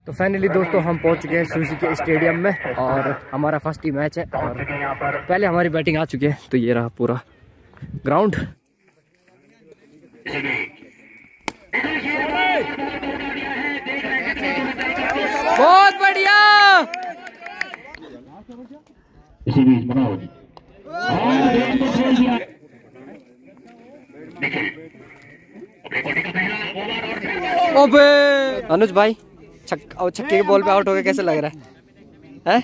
तो फाइनली दोस्तों हम पहुंच चुके हैं सुशी के स्टेडियम में और हमारा फर्स्ट ही मैच है और पहले हमारी बैटिंग आ चुकी है। तो ये रहा पूरा ग्राउंड। बहुत बढ़िया। इसी बीच मनोज ओबे अनुज भाई छक्के के बॉल पे आउट हो गए, कैसे लग रहा है?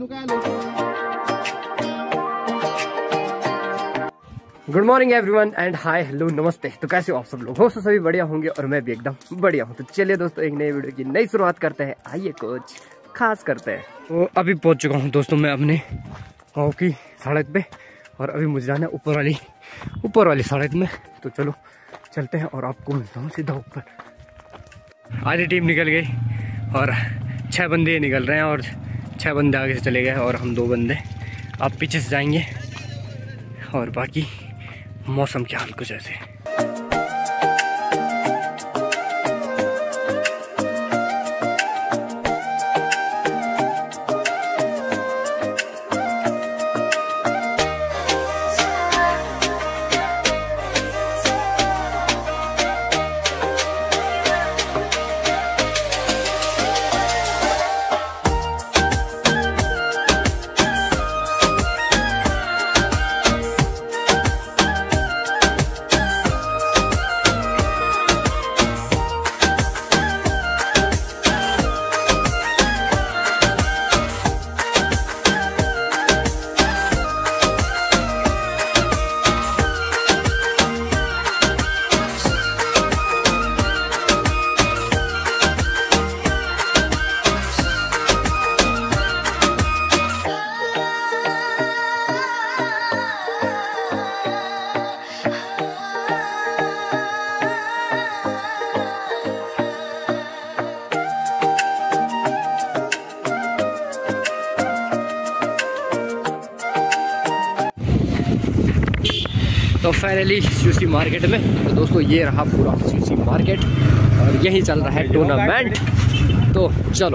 Good morning everyone and hi hello नमस्ते। तो कैसे हो आप सब लोग? हो सभी बढ़िया होंगे और मैं भी एकदम बढ़िया हूँ। तो चलिए दोस्तों एक नई वीडियो की नई शुरुआत करते हैं। आइए कुछ खास करते हैं। तो अभी पहुंच चुका हूँ दोस्तों मैं अपने गाँव की सड़क पे और अभी मुझे जाना है ऊपर वाली सड़क में। तो चलो चलते हैं और आपको मिलता हूँ सीधा ऊपर। आधी टीम निकल गई और 6 बंदे निकल रहे हैं और 6 बंदे आगे से चले गए और हम 2 बंदे आप पीछे से जाएंगे और बाकी मौसम के हाल कुछ ऐसे। तो फाइनली सुशी मार्केट में तो दोस्तों ये रहा पूरा सुशी मार्केट और यही चल रहा है टूर्नामेंट। तो चलो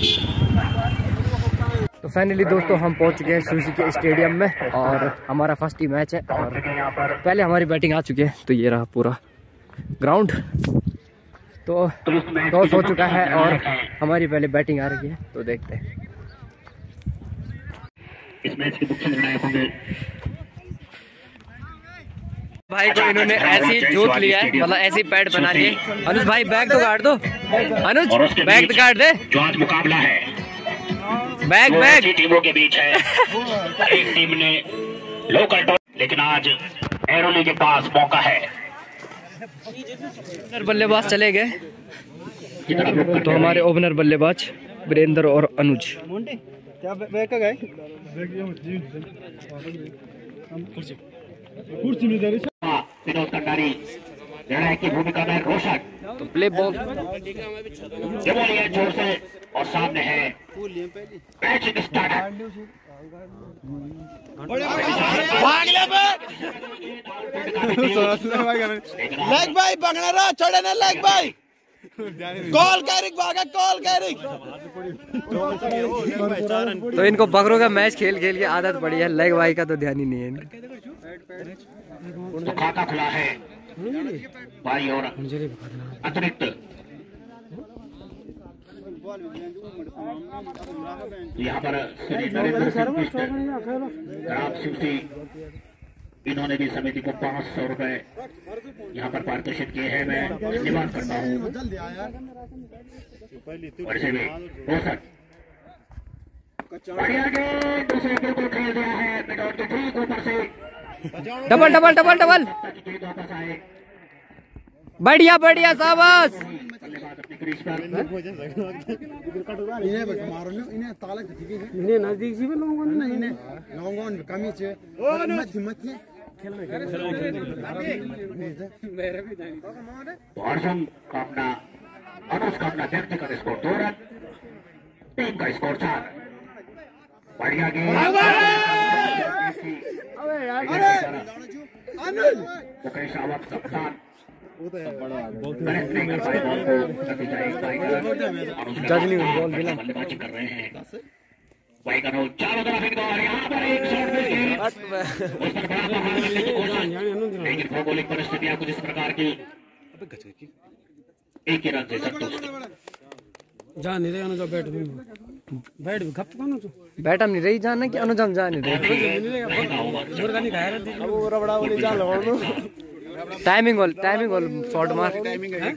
तो फाइनली दोस्तों हम पहुंच चुके हैं सुशी के स्टेडियम में और हमारा फर्स्ट ही मैच है और पहले हमारी बैटिंग आ चुकी है। तो ये रहा पूरा ग्राउंड। तो टॉस हो चुका है और हमारी पहले बैटिंग आ रही है। तो देखते हैं इस मैच के मुख्य निर्णायक होंगे भाई को इन्होंने ऐसी जोत लिया है, मतलब ऐसी पैड बना ली है। अनुज भाई बैग तो काट दो, अनुज बैग तो काट दे। जो आज मुकाबला है बैग टीमों के बीच है। एक टीम ने लोकल टॉस, लेकिन आज एरोली के पास मौका है। बल्लेबाज चले गए तो हमारे ओपनर बल्लेबाज वीरेंद्र और अनुज। विनोद कंडारी निर्णायक की भूमिका में रोशन। तो प्ले बॉल ये बोलिए जोर से और सामने है मैच स्टार्ट। लेग भाई बंगना रहा छोड़े ना लेग भाई कॉल कैरिक भागा कॉल कैरिक। तो इनको बकरों का मैच खेल खेल के आदत पड़ी है, लेग भाई का तो ध्यान ही नहीं है इनका। तो खाता खुला है भाई और अतिरिक्त यहाँ पर इन्होंने भी समिति को 500 रुपए यहाँ पर पारितोषिक किए हैं। मैं धन्यवाद करता हूँ। वैसे भी बढ़िया गेंद दूसरे बिल्कुल खेल दिया है विनोद के ठीक ऊपर से। डबल बढ़िया शाबाश। नजदीक अर्जुन का अपना अनुज का अपना व्यक्तिगत स्कोर 2 रन, टीम का स्कोर 4। बढ़िया गेंद मुकेश रावत कप्तान बल्लेबाजी कर रहे हैं भाई करो चारों तरफ एक दौर यहाँ पर एक शॉट मिल गया उस पर बड़ा बहाना मिलने की कोशिश लेकिन भौगोलिक परिस्थितियां कुछ इस प्रकार की एक ही रन से संतुष्ट जा नहीं रहे अनुजा बैट भी खप कौन तू बैट हम नहीं रही जाना कि अनुजा जा नहीं रहे मुर्गा नहीं खाया रे अब वो रबड़ा वाली जान लगाओ टाइमिंग होल शॉट मार टाइमिंग है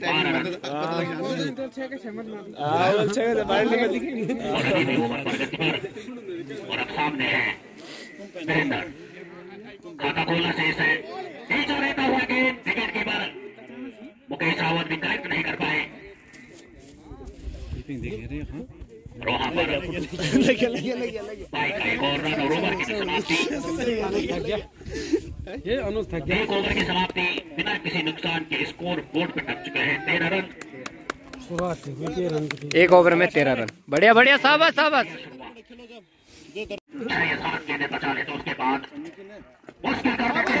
हां छह से बाहर निकल दिखी और अब सामने है वीरेंद्र खाता खोलना शेष है नीचे रहता हुआ गेंद विकेट कीपर मुकेश रावत भी करेक्ट नहीं कर पाए रोहा पर भाई का एक और रन और ओवर की समाप्ति ये अनुज थक गया एक ओवर की समाप्ति बिना किसी नुकसान के स्कोर बोर्ड पर टप चुके हैं 13 रन शुरुआत हुई रन एक ओवर में 13 रन बढ़िया बढ़िया शाबाश शाबाश ये 7 गेंदें बचा ले तो उसके बाद मुश्किल कर देते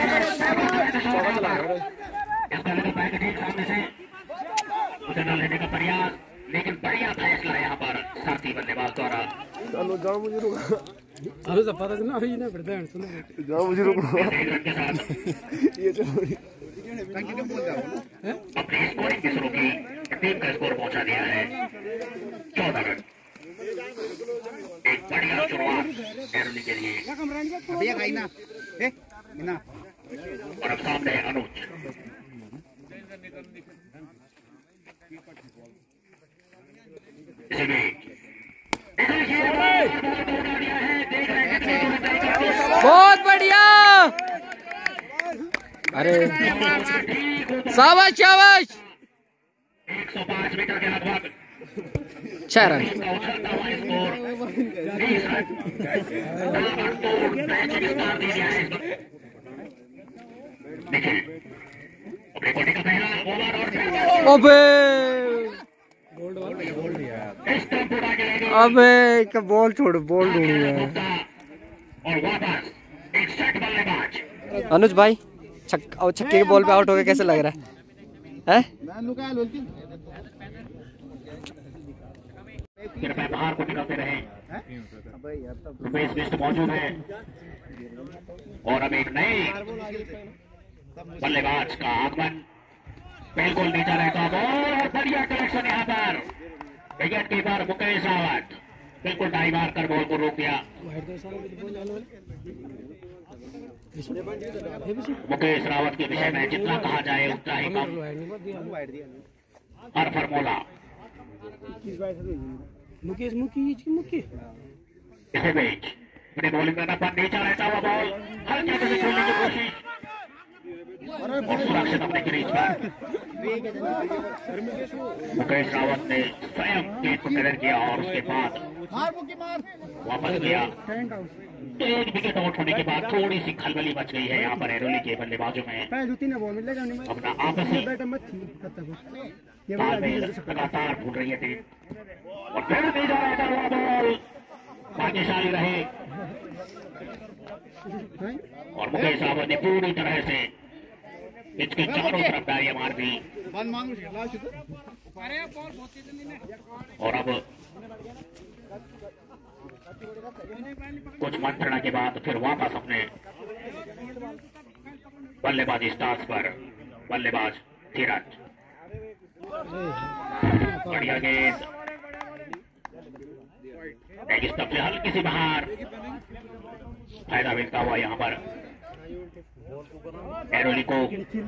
हैं ठीक सामने से उसे न लेने का प्रयास लेकिन बढ़िया फैसला यहाँ पर साथी बल्लेबाज द्वारा चलो जाओ मुझे रुको अनुज पता नहीं अभी ना पड़ता है सुनो जाओ मुझे रुको एक रन के साथ ये चलो अपनी स्कोरिंग की शुरू की टीम का स्कोर पहुंचा दिया है 14 रन एक बढ़िया शुरुआत एरोली के लिए और अब सामने है अनुज बहुत बढ़िया अरे शाबाश शाबाश 105 मीटर के लगभग 6 रन अबे अबे बॉल छोड़ बॉल ढूंढी है और वापस एक सेट बल्लेबाज अनुज भाई छक्के के बॉल पे आउट हो गए कैसे लग रहा है कृपया बाहर को निकलते रहे रुपेश बिष्ट मौजूद है और अब एक नए बल्लेबाज का आगमन बिल्कुल नीचा रहता और बढ़िया कलेक्शन यहाँ पर विकेट कीपर मुकेश रावत बिल्कुल डाई मार कर बॉल को रोक दिया मुकेश रावत के विषय में जितना कहा जाए उतना ही कम हर फॉर्मूला मुकेश मुकी इसे बीच अपने बॉलिंग करना पर नीचा रहता हुआ बॉल हल्के से छोड़ने की कोशिश और सुरक्षित अपने क्रीज पर मुकेश रावत ने स्वयं गेंद को क्लियर किया और उसके बाद वापस किया एक विकेट आउट होने के बाद थोड़ी सी खलबली मच गई है यहाँ पर एरोली के बल्लेबाजों में अपना आपसी तालमेल लगातार ढूंढ रही है टीम और फिर नहीं जा रहा हुआ बॉल भाग्यशाली रहे और मुकेश रावत ने पूरी तरह से इसके चारों तरफ डारियां मार दी और अब कुछ मंत्रणा के बाद फिर वापस अपने बल्लेबाजी स्टार्स पर बल्लेबाज धीरज बढ़िया गेंद एक स्तंभ से हल्की सी बाहर फायदा मिलता हुआ यहाँ पर एरोली को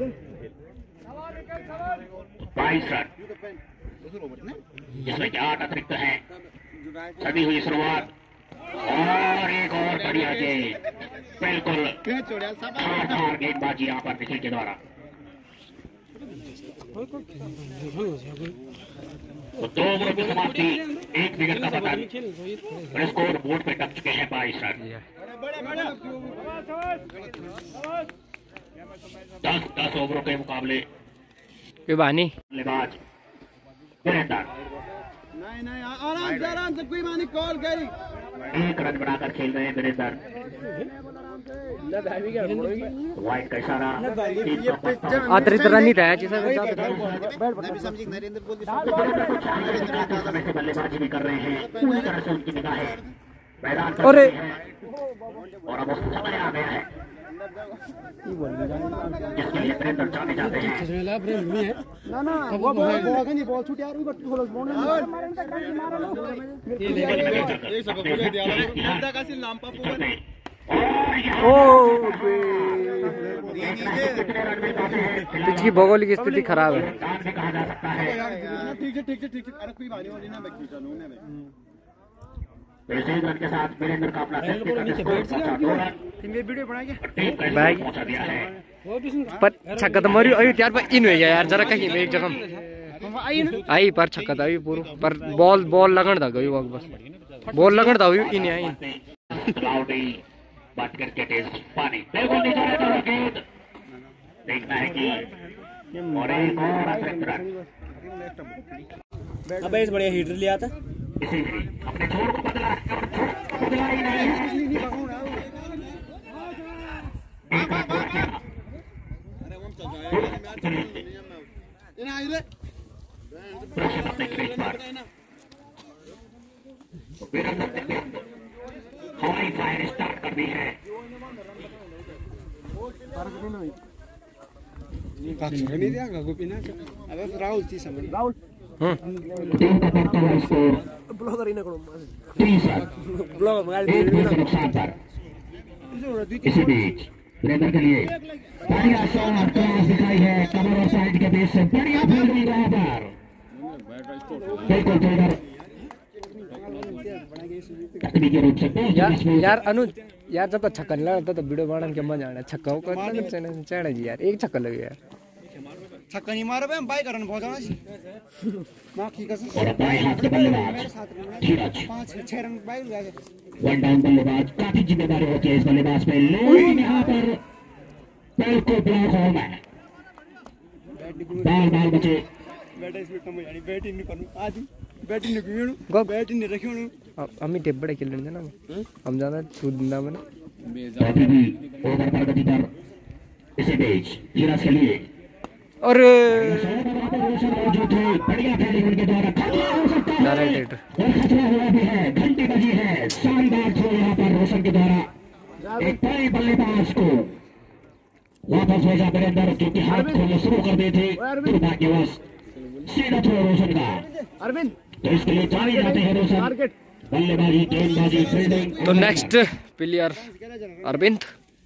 22 रन जिसमें 8 अतिरिक्त हैं सदी हुई शुरुआत और एक और बढ़िया गेंद बिल्कुल धार गेंदबाजी यहाँ पर निखिल के द्वारा तो 2 ओवरों की समाप्ति 1 विकेट का पतन स्कोर बोर्ड पे टप चुके हैं 22 रन 10 ओवरों के मुकाबले बानी बल्लेबाज वीरेंद्र नहीं आराम से कोई मानी कॉल करी एक रन बनाकर खेल रहे हैं वीरेंद्र। वाइट का इशारा। अतिरिक्त रन ही रहा समय से बल्लेबाजी भी कर रहे हैं, पूरी तरह से उनकी निगाहें मैदान पर अरे है और अब वो समय आ गया है जिसके लिए वीरेंद्र जाने जाते हैं। पिच की भौगोलिक स्थिति खराब है। कहा जा सकता है रन के साथ वीरेंद्र का अपना पहुंचा दिया है। पर छक्का तो मरी अभी त्यार पर इन हो गया यार, जरा कहीं एक जगह आई पर छक्का था पूरा, पर बॉल लगन था गई बस बॉल लगन था इन आई। पानी बिल्कुल देखना है कि और एक और अतिरिक्त रन। अबे इस बढ़िया हीटर लिया था अपने छोर को बदला ही नहीं अपने क्रीज पर हवाई फायर स्टार्ट कर दी है। राहुल थी समझ राहुल टीम का कैप्टन है इसको ब्लॉगर ही ना करो 30 रन ब्लॉगर एक रन के नुकसान पर। इसी बीच वीरेंद्र के लिए बढ़िया शॉट क्रॉस दिखाई है कमर और साइड के बीच से, बढ़िया फील्डिंग वहां पर बिल्कुल फील्डर तकनीकी रूप से यार अनुज यार जब तक छक्का नहीं लगा तो वीडियो बनाने के मजा आना। छक्का को चढ़ा जी यार, एक छक्का लगे यार, छक्का नहीं मारा भाई, हम बाइक करने पहुंचा जी मां की कसम। और बाएं हाथ के बल्लेबाज धीरज 5-6 रन बाइक गए। वन डाउन बल्लेबाज, काफी जिम्मेदारी होती है इस बल्लेबाज पे, लेकिन यहाँ पर बिल्कुल ब्लॉक होम है। बाल बचे बैट इसमें कम यानी बैटिंग नहीं करूं आज, बैटिंग नहीं करूं बैटिंग नहीं रखियो हम टेबड़े खेल रहे ना, हम ज्यादा छूट ना बना अभी भी ओवर प्रगति पर। इसी बीच धीरज के लिए और बढ़िया फील्डिंग उनके द्वारा खतरा हो सकता है और खतरा हुआ भी है, घंटी बजी है। शानदार थ्रो यहाँ पर रोशन के द्वारा एक बड़े बल्लेबाज को वापस भेजा वीरेंद्र, क्योंकि हाथ खोलने शुरू कर दिए थे दुर्भाग्यवश। सीधा थ्रो रोशन का, अरविंद तो इसके लिए जाने जाते हैं रोशन। बल्लेबाजी, गेंदबाजी, फील्डिंग। तो नेक्स्ट प्लेयर अरविंद।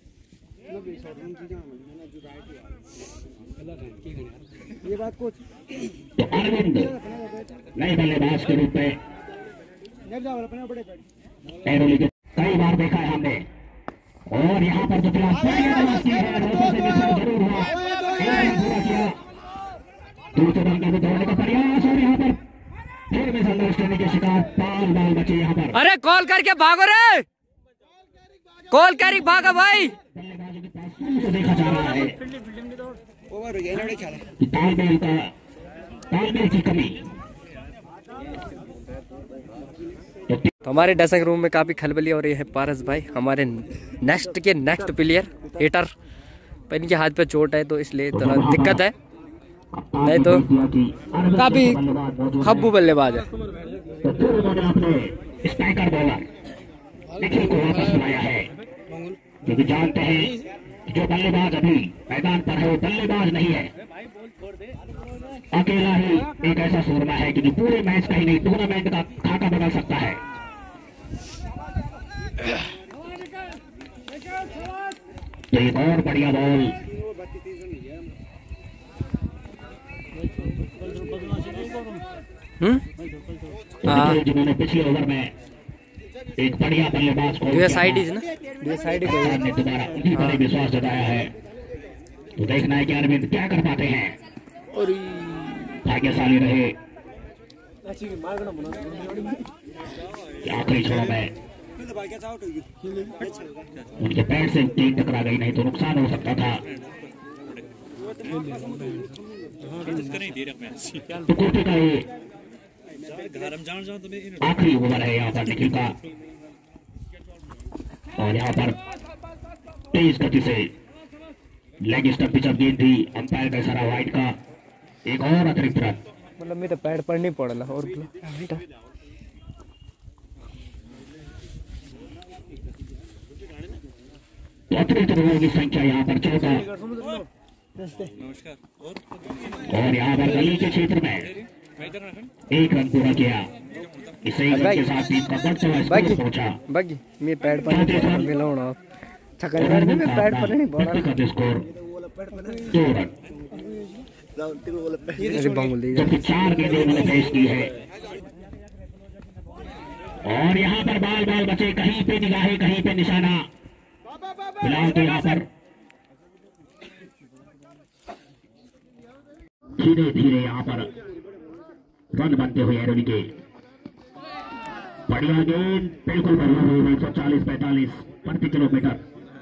ये बात कुछ तो अरविंद नए बल्लेबाज के रूप में एरोली के कई बार देखा है हमने, और यहाँ पर जो जरूर हुआ पूरा किया। दूसरे बल का दौड़ने का प्रयास और यहाँ पर फिर मिसअंडरस्टैंडिंग के शिकार, बाल बचे यहाँ पर। अरे कॉल करके भागो रे, कॉल करके भागा भाई। बल्लेबाजों के पास देखा जा रहा है ओवर हो गया इन्होंने खेला कि तालमेल की कमी। तो हमारे ड्रेसिंग रूम में काफी खलबली हो रही है। पारस भाई हमारे नेक्स्ट प्लेयर हिटर, पर इनके हाथ पे चोट है तो इसलिए थोड़ा दिक्कत है, नहीं तो काफी खब्बू बल्लेबाज है। स्ट्राइकर बॉलर निखिल को वापस बुलाया है, क्योंकि जानते हैं जो बल्लेबाज अभी मैदान पर है वो बल्लेबाज नहीं है, अकेला ही एक ऐसा सूरमा है कि पूरे मैच का ही नहीं टूर्नामेंट का खाका बदल सकता है। तो एक और बढ़िया बॉल, जिन्होंने पिछले ओवर में एक बढ़िया बल्लेबाज को साइड इज ना साइड ने दोबारा उन्हीं पर ही विश्वास जताया है। तो देखना है कि अरविंद क्या कर पाते हैं, भाग्यशाली रहे आखिरी छोर में उनके पैर से टीम टकरा गई, नहीं तो नुकसान हो सकता था। तो कोटे का ये आखिरी ओवर है यहाँ पर निखिल का, और यहाँ पर तेज गति से लेग स्टंप पिचअप गेंद थी, अंपायर का इशारा वाइड का, एक और अतिरिक्त रन। मतलब मैं तो पैड पर नहीं पड़ला और तो अतिरिक्त रनों की संख्या यहाँ पर 14। और यहाँ पर गली के क्षेत्र में 1 रन पूरा किया। इसे के साथ टीम का बढ़ता हुआ स्कोर पहुंचा। बाकी मैं पैड पर नहीं मिलाऊंगा छक्का मारने में पैड पर नहीं बोला स्कोर 2 रन। जबकि 4 गेंदें उन्होंने पेश की है। और यहाँ पर बाल बचे, कहीं पे निगाहें कहीं पे निशाना। फिलहाल तो यहाँ पर धीरे धीरे यहाँ पर रन बनते हुए एरोनी के। बढ़िया गेंद, बिल्कुल बढ़िया हुई 140-45 प्रति किलोमीटर।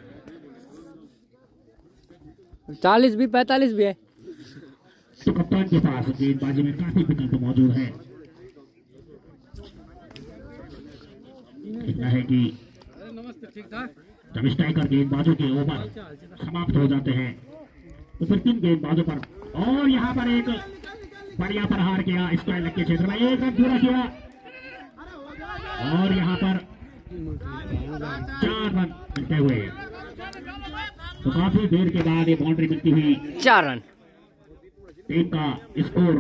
40 भी 45 भी है। तो कप्तान के पास गेंदबाजी में काफी विकल्प मौजूद है। इतना है कि जब स्ट्राइकर गेंदबाजों के ओवर समाप्त हो जाते हैं तो फिर 3 गेंदबाजों पर, और यहाँ पर एक बढ़िया प्रहार किया स्क्वायर लेग के क्षेत्र में, 1 रन पूरा किया। और यहाँ पर 4 रन मिलते हुए तो काफी देर के बाद ये बाउंड्री मिलती हुई 4 रन। टीम का स्कोर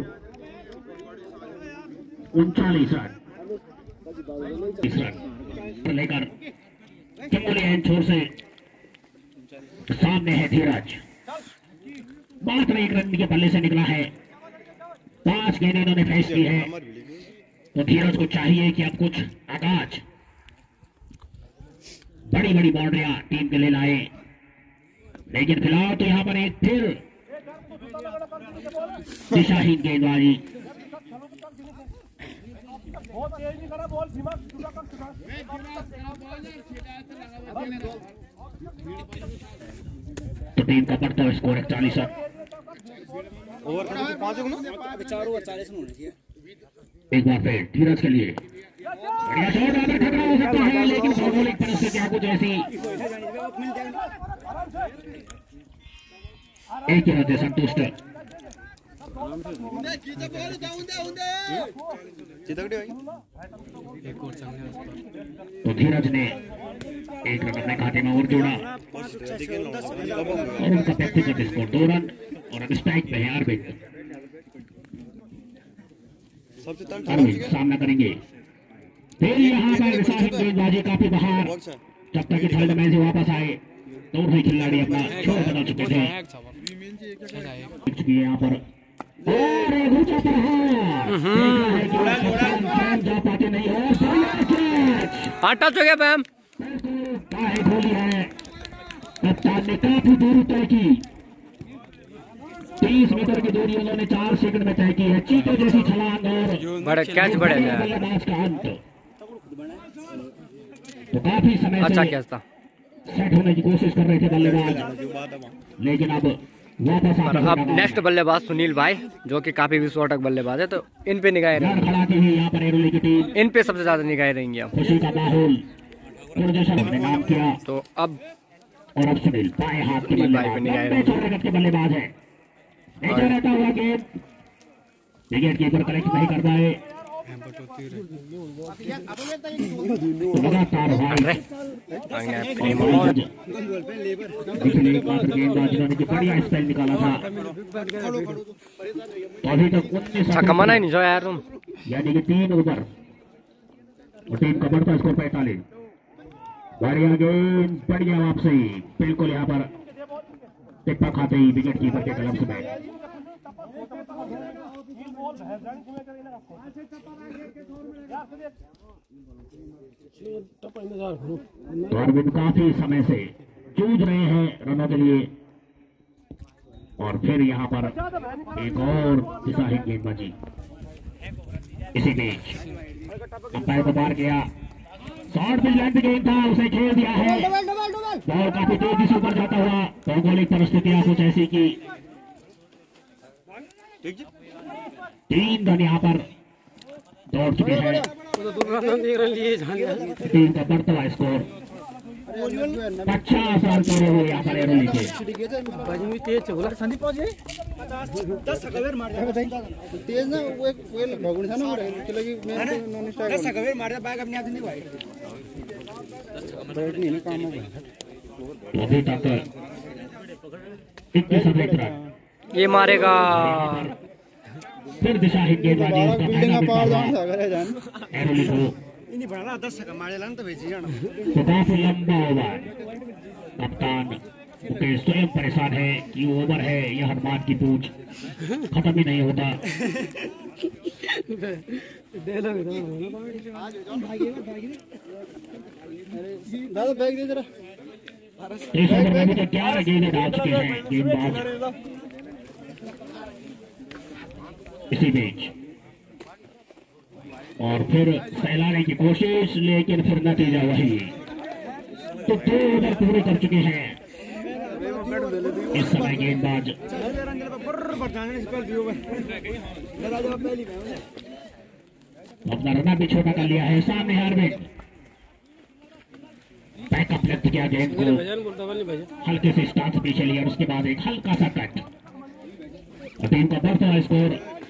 39 रन। इस रन लेकर छोर से सामने है धीरज। मात्र 1 रन के बल्ले से निकला है। 5 गेंदें इन्होंने फेस की है। तो धीरज को चाहिए कि अब कुछ आगाज बड़ी बड़ी बाउंड्रियां टीम के लिए लाए। लेकिन फिलहाल तो यहाँ पर एक फिर दिशाहीन गेंदबाजी। तो टीम का बढ़ता हुआ स्कोर 41 रन। एक बार फिर धीरज के लिए बढ़िया शॉट, आकर खतरा हो सकता है, लेकिन भौगोलिक परिस्थितियां कुछ ऐसी एक ही रन से संतुष्ट। तो धीरज ने 1 रन अपने खाते में और जोड़ा और उनका व्यक्तिगत स्कोर 2 रन। और अब स्ट्राइक पे है अरविंद सामना करेंगे। फिर यहाँ पर विशाल गेंदबाजी काफी बाहर, जब तक कि थर्ड मैच वापस आए तो भी खिलाड़ी अपना छोर बदल चुके थे। यहाँ पर जा पाते नहीं है। आटा हो गया मैम, खोली है। कप्तान ने काफी दूरी तय की, 30 मीटर की दूरी उन्होंने 4 सेकंड में तय की है। चीते जैसी छलांग और बड़े कैच बड़े बल्लेबाज का अंत। तो काफी समय अच्छा से कैच था, सेट होने की कोशिश कर रहे थे बल्लेबाज, लेकिन अब वापस अब नेक्स्ट बल्लेबाज सुनील भाई जो कि काफी विस्फोटक बल्लेबाज है, तो इन पे निगाहें रहेंगी। खड़ाती हुई यहाँ पर एरोली की टीम, इन पे सबसे ज्यादा निगाहें रहेंगी अब। खुशी का माहौल ने नाम किया। तो अब और अब सुनील बाएं हाथ के बल्लेबाज है। रहता हुआ गेंद विकेट कीपर कलेक्ट नहीं कर पाए। लगातार बढ़िया स्पेल निकाला था। तो अभी तक 19 कमाना ही नहीं जो यार तुम, यानी कि 3 ओवर और टीम का बढ़ता स्कोर 45। बढ़िया गेंद, बढ़िया वापसी, बिल्कुल यहाँ पर टिप्पा खाते ही विकेट कीपर के ग्लव्स में। तो अरविंद काफी समय से जूझ रहे हैं रनों के लिए। और फिर यहाँ पर एक और दिशाहीन गेंदबाजी। इसी बीच अंपायर को बाहर किया, शॉर्ट में लेंथ गेंद था, उसे खेल दिया है। बॉल काफी तेजी से ऊपर जाता हुआ। भौगोलिक परिस्थितियां कुछ ऐसी की 3 रन यहाँ पर दौड़ चुके हैं। टीम का बढ़ता हुआ स्कोर 50 रन पूरे हुए यहाँ पर एरोली के। संदीप पहुंचे 10 सकवेर मार दिया बताइए तेज ना वो एक भगुन था ना वो लगी मैं नॉन स्टाइल 10 सकवेर मार दिया बैग अपने आप नहीं भाई बैठ नहीं काम हो गया अभी तक 21 रन ये मारेगा फिर दिशाहीन गेंदबाजी उसका पहला पावर विकेट डाउन था करे जान एरोली को इन्हीं बड़ा 10 सक मारे लान तो भेजी जाना तो काफी लंबा ओवर। कप्तान मुकेश स्वयं परेशान है कि ओवर है यह हनुमान की पूछ खत्म ही नहीं होता। दादा बैग दे जरा 30 ओवर में अभी तक 11 गेंदें डाल चुके हैं गेंदबाज। इसी बीच और फिर फैलाने की कोशिश लेकिन फिर नतीजा वही। तो 2 ओवर पूरे कर चुके हैं इस समय गेंदबाज। अपना रनर भी छोटा कर लिया है। सामने हार्विक बैकअप लेफ्ट किया गेंद को हल्के से स्टार्ट से पीछे लिया और उसके बाद एक हल्का सा कट और टीम का बढ़ता हुआ स्कोर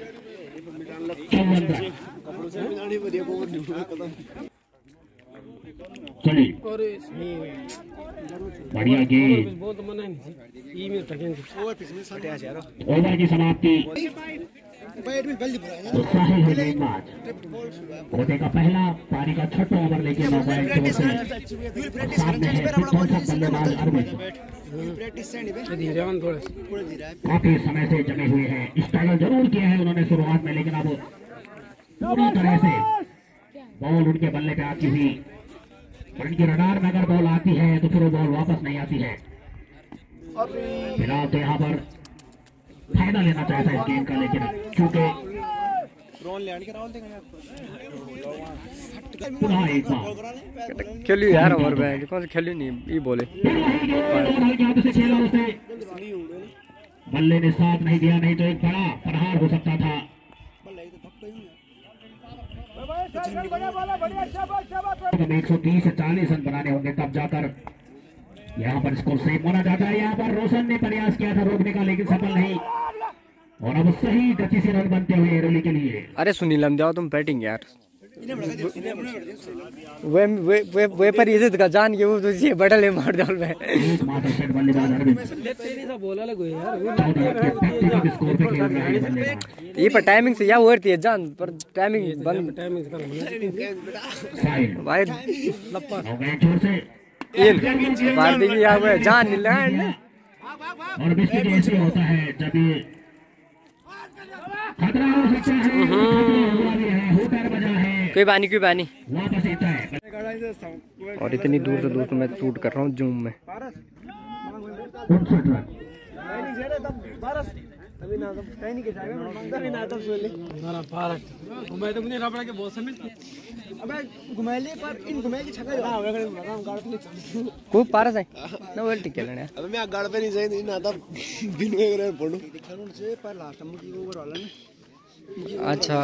54 रन। चलिए बढ़िया गेंद ओवर की समाप्ति। उत्साही है गेंदबाज। ओवर का पहला पारी का 6वां ओवर लेके मोबाइल की ओर से सामने है बल्लेबाज अरविंद। काफी समय से जमे हुए हैं। स्ट्रगल जरूर किया है उन्होंने शुरुआत में लेकिन अब पूरी तरह से बॉल उनके बल्ले पे आती हुई और इनकी रडार में अगर बॉल आती है तो फिर वो बॉल वापस नहीं आती है। फिलहाल तो यहाँ पर फायदा लेना चाहता है इस गेम का लेकिन चूंकि पुनः एक बार खेली यार ओवर बैग कौन से खेली नहीं ये बोले खेला उसे बल्ले ने साथ नहीं दिया नहीं तो एक बड़ा प्रहार हो सकता था। 130 से 40 रन बनाने होंगे तब जाकर यहाँ पर स्कोर सही माना जाता है। यहाँ पर रोशन ने प्रयास किया था रोकने का लेकिन सफल नहीं और अब सही गति से रन बनते हुए एरोली के लिए। अरे सुनील हम जाओ तुम बैटिंग यार वे पर इज्जत का जान के वो तुझे बटले मार डाल में ये पर टाइमिंग से या होती है जान पर टाइमिंग बंद भाई मार देगी यार जान नहीं लगा और बिस्किट ऐसे होता है जब ये खतरा हो सकता है होकर बजा है कोई बानी वापस आता है। और इतनी दूर से दोस्तों मैं शूट कर रहा हूँ जूम में। 59 रन खूब पारस है ना वो टिक लेने अब मैं गाड़ पे नहीं जाए ना तब दिन में करे पड़ो से पर लास्ट में की ओवर वाला ने अच्छा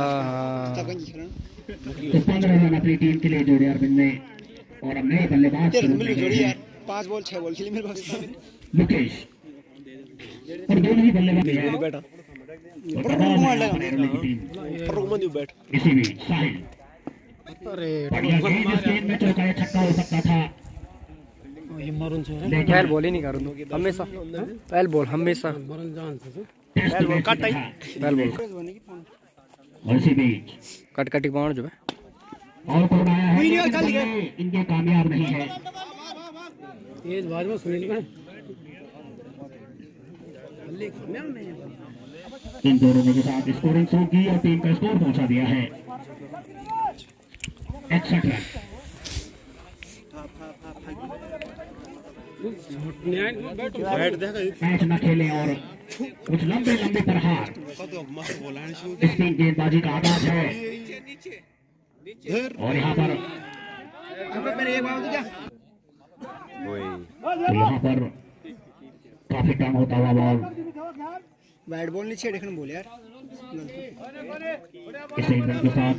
15 रन अपनी टीम के लिए जोड़े अरविंद ने और अब नए बल्लेबाज जोड़ी यार 5 बॉल 6 बॉल खेली मेरे पास मुकेश और दोनों ही बल्लेबाज हैं बेटा बैठ इसी बीच साहिल बढ़िया गेंद इस गेंद में चौका या छक्का हो सकता था। पहल बॉल ही नहीं करूँ हमेशा पहल बॉल हमेशा पहल बॉल और इसी बीच कट पाउंड जो है और कौन आया है इनके कामयाब नहीं है। इन दोनों ने के साथ स्कोरिंग शुरू की और टीम का स्कोर पहुंचा दिया है 61 रन। मैच न खेले और कुछ लंबे प्रहार स्पिन गेंदबाजी का आगाज है और यहाँ पर काफी कम होता हुआ बॉल बैट बॉल नहीं छेड़ देखने बोले यार इस रन के साथ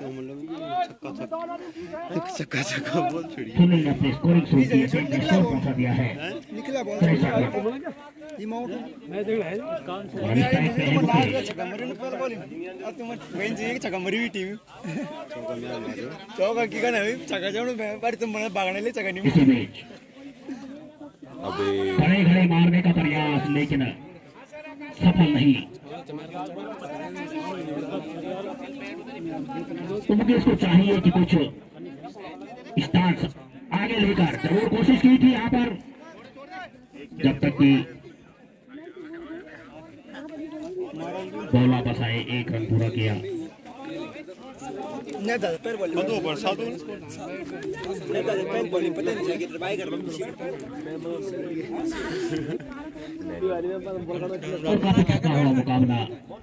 सुनील ने अपने स्कोरिंग सूची में स्कोर पहुंचा दिया है। खड़े खड़े मारने का प्रयास लेकिन सफल नहीं। तो मुझे इसको चाहिए कि कुछ स्टार्स आगे लेकर जरूर कोशिश की थी यहाँ पर, जब तक कि बॉल वापस आए। 1 रन पूरा किया। मुकाबला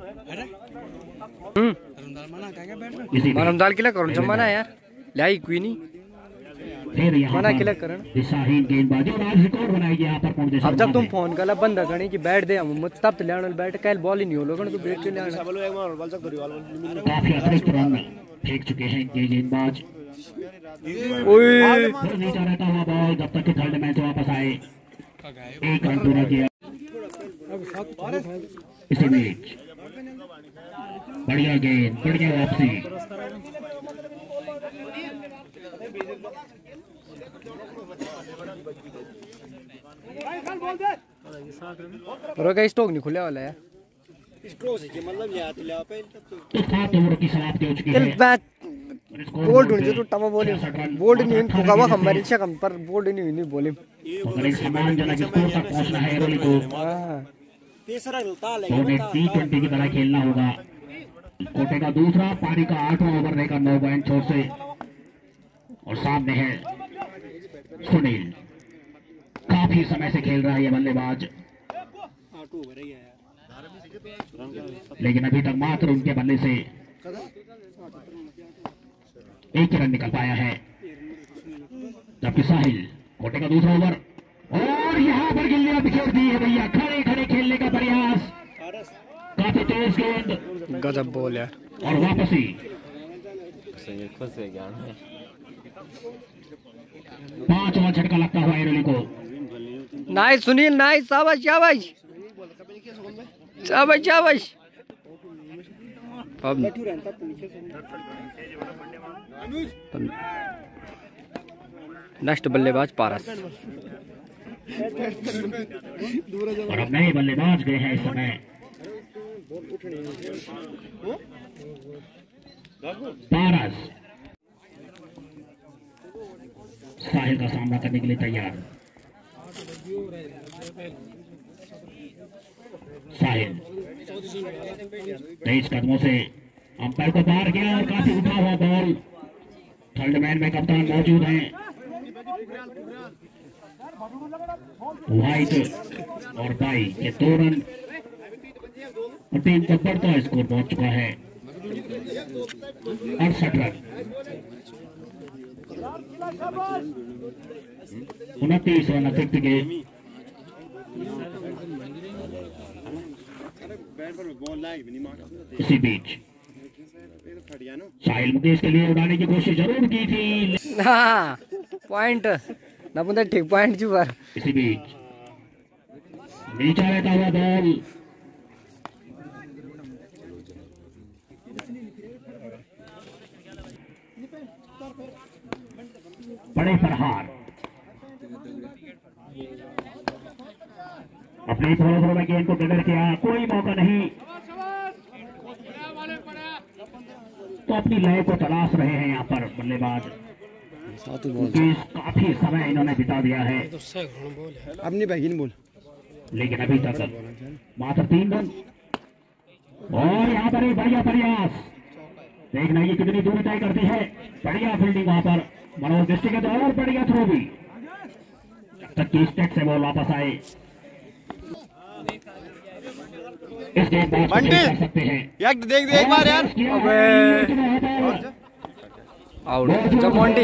मरमदाल किला करो जमाना यार लाई कोई नहीं मना किला करण शाहीन गेंदबाजी और आज रिकॉर्ड बनाएगी यहाँ पर। अब जब तुम फोन कला बंद करनी कि बैठ दे हम तब तो लेने बैठ कल बॉल ही नहीं हो लोगों तो बैठ के लेना। काफी अतिरिक्त रन फेंक चुके हैं ये गेंदबाज। नीचा रहता हुआ बॉल जब तक कि थर्ड मैच वापस आए। 1 रन पूरा किया इसी मैच। बढ़िया गेंद, बढ़िया वापसी। स्टॉक नहीं खुले वाला है की समाप्ति हो चुकी है। बोल्ड होनी चाहिए तो टमा बोले बोल्ड नहीं ठोकावा हमारी इच्छा कम पर बोल्ड नहीं बोले सम्मानजनक स्कोर तक पहुंचना है एरोली को। T20 की तरह खेलना होगा। कोटे का दूसरा पारी का 8वां ओवर रहेगा 9 पॉइंट छोर से और सामने है सुनील। काफी समय से खेल रहा है ये बल्लेबाज, लेकिन अभी तक मात्र उनके बल्ले से 1 रन निकल पाया है। जबकि साहिल कोटे का दूसरा ओवर और यहाँ पर गिल्लियां बिखेर दी है भैया। खड़े खड़े खेलने का प्रयास, काफी तेज गेंद, गजब बॉल है और वापसी। 5वां झटका लगता हुआ एरोली को। नाइस सुनील नाइस, शाबाश शाबाश शाबाश शाबाश। नेक्स्ट बल्लेबाज पारस और अब नए बल्लेबाज गए हैं इस समय। पारस साहिल का सामना करने के लिए तैयार। साहिल 23 कदमों से अंपायर को पार किया और काफी उठा हुआ बॉल। थर्ड मैन में कप्तान मौजूद हैं। व्हाइट और बाई ये 2 रन और टीम का बढ़ता स्कोर पहुंच चुका है 68 रन। 29 रन अतिरिक्त के इसी बीच साहिल मुकेश के लिए उड़ाने की कोशिश जरूर की थी। हाँ पॉइंट ना पुंदा ठीक पॉइंट जी पर। इसी बीच नीचा रहता हुआ बॉल बड़े प्रहार अपने थोड़ा में गेंद को डिलीवर किया, कोई मौका नहीं तो अपनी लय को तलाश रहे हैं यहाँ पर बल्लेबाज। काफी समय इन्होंने बिता दिया है अपनी बहन बोल, लेकिन अभी तक मात्र 3 रन। और यहाँ पर एक बढ़िया प्रयास, देखना ये कितनी दूरी तय करती है। बढ़िया फील्डिंग वहां पर मनोज दृष्टिगत और बढ़िया थ्रो भी, जब तक की स्टेट से बॉल वापस आए इस गेंद कर सकते हैं। देख एक बार यार आउट मोंटी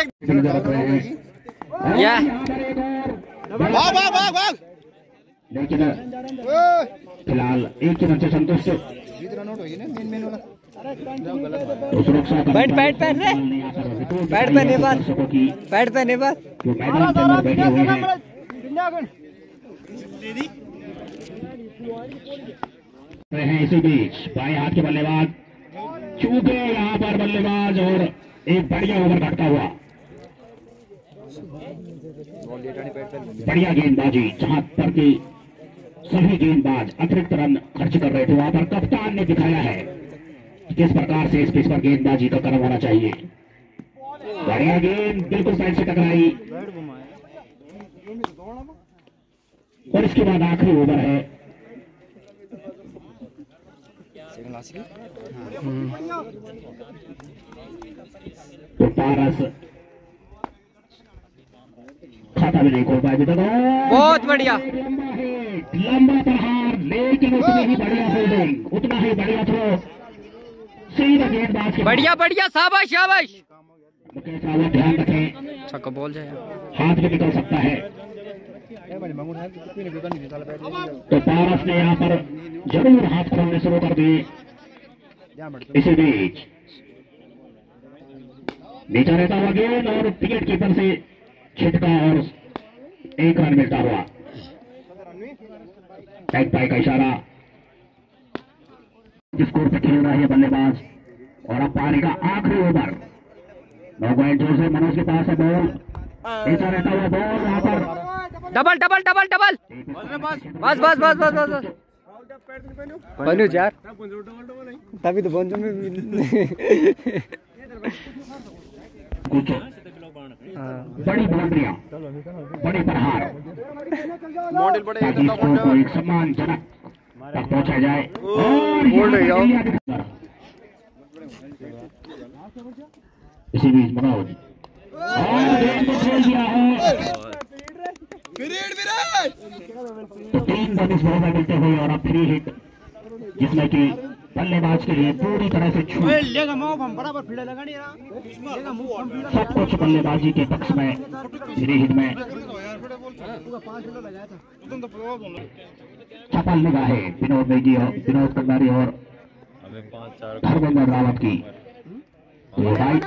या लेकिन फिलहाल 1 रन से संतुष्ट नोट होगी ना मेन वाला। पैंट पैंट पहन रहे, पैंट पहने बाद, पैंट पहने बाद। इसी बीच बाएं हाथ के बल्लेबाज चूके यहाँ पर बल्लेबाज और एक बढ़िया ओवर घटता हुआ, बढ़िया गेंदबाजी जहां पर की सभी गेंदबाज अतिरिक्त रन खर्च कर रहे थे, वहां पर कप्तान ने दिखाया है किस प्रकार से इस पिच पर गेंदबाजी का क्रम होना चाहिए। बढ़िया गेंद बिल्कुल साइड से टकराई और इसके बाद आखिरी ओवर है। तो पारस खाता भी नहीं खोल पाया अभी तक। बहुत बढ़िया, लंबा प्रहार, लेकिन उतनी ही बढ़िया फील्डिंग, उतना ही बढ़िया थ्रो, सीधा गेंदबाज के बढ़िया बढ़िया, शाबाश शाबाश। मुकेश रावत ध्यान रखें, छक्का बॉल जाए, हाथ भी निकल सकता है। तो पारस ने यहाँ पर जरूर हाथ खोलने शुरू कर दिए। इसी बीच नीचा रहता हुआ गेंद और विकेट कीपर से छिटका और एक रन मिलता हुआ। बैक पाई का इशारा, स्कोर पे खेल रहा है बल्लेबाज और अब पारी का आखिरी ओवर। 9 पॉइंट जोर से मनोज के पास है बॉल, नीचा रहता हुआ बॉल, यहाँ पर डबल डबल डबल डबल, बस बस बस बस बस बस बनू यार, तभी तो बंदों में कुछ बड़ी बाउंड्रियां, बड़ी प्रहार, ताकि स्कोर को एक सम्मानजनक तक पहुंचा जाए। और इसी बीच मनोज गेंद को खेल दिया है। तो 3 रन इस बॉल में मिलते हुए और अब फ्री हिट, जिसमें कि बल्लेबाज के लिए पूरी तरह से सब कुछ बल्लेबाजी के पक्ष में, फ्री हिट में चपल निगाहें विनोद नेगी और विनोद कंडारी और धर्मेंद्र रावत की। राइट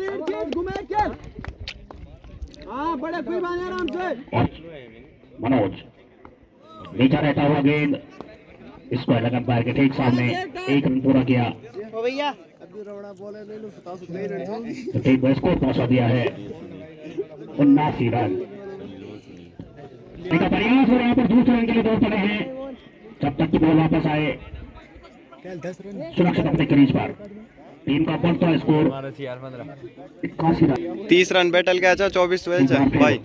और मनोज नीचा रहता हुआ गेंद, इसको लगन पार के ठीक सामने, 1 रन पूरा किया तो ठीक स्कोर पहुंचा दिया है 79 रन का प्रयास। और यहाँ पर दूसरे रन के लिए दौड़ पड़े हैं जब तक की बॉल वापस आए सुरक्षित अपने क्रीज पर। टीम का बढ़ता स्कोर 81 रन, 30 रन बैटल का अच्छा 24-12 भाई।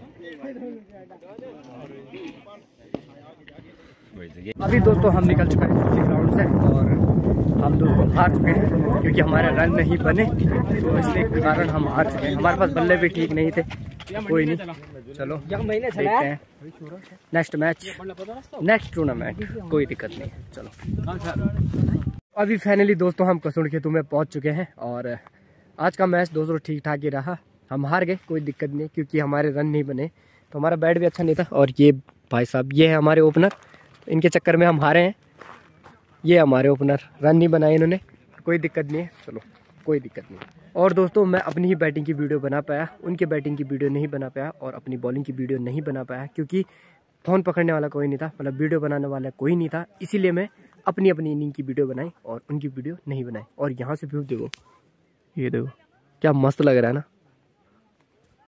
अभी दोस्तों हम निकल चुके हैं इसी ग्राउंड से और हम दोस्तों हार चुके हैं क्योंकि हमारे रन नहीं बने, तो इसलिए कारण हम हार चुके हैं। हमारे पास बल्ले भी ठीक नहीं थे, कोई नहीं, चलो देखते हैं नेक्स्ट मैच, नेक्स्ट टूर्नामेंट, कोई दिक्कत नहीं है। चलो अभी फाइनली दोस्तों हम कसुड़ खेतों में पहुंच चुके हैं और आज का मैच दोस्तों ठीक ठाक ही रहा। हम हार गए, कोई दिक्कत नहीं क्योंकि हमारे रन नहीं बने, तो हमारा बैट भी अच्छा नहीं था। और ये भाई साहब, ये है हमारे ओपनर, इनके चक्कर में हम हारे हैं। ये हमारे ओपनर, रन नहीं बनाए इन्होंने, कोई दिक्कत नहीं है, चलो कोई दिक्कत नहीं। और दोस्तों मैं अपनी ही बैटिंग की वीडियो बना पाया, उनके बैटिंग की वीडियो नहीं बना पाया और अपनी बॉलिंग की वीडियो नहीं बना पाया क्योंकि फ़ोन पकड़ने वाला कोई नहीं था, मतलब वीडियो बनाने वाला कोई नहीं था, इसीलिए मैं अपनी अपनी इनिंग की वीडियो बनाई और उनकी वीडियो नहीं बनाई। और यहाँ से व्यू देखो, ये देखो क्या मस्त लग रहा है ना।